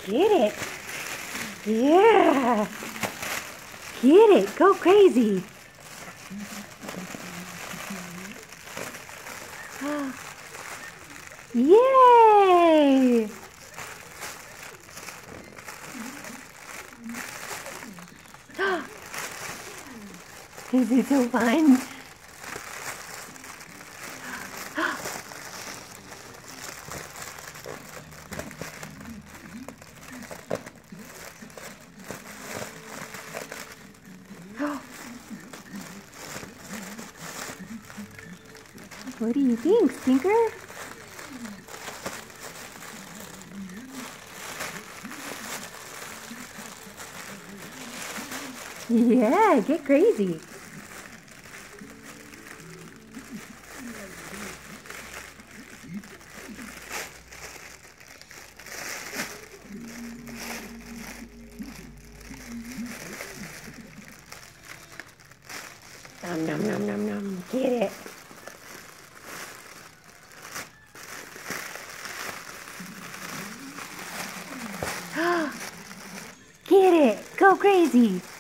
Get it. Yeah. Get it. Go crazy. Yay! Is it so fun? What do you think, Stinker? Yeah, get crazy. Nom nom nom nom nom. Get it. Get it. Go crazy.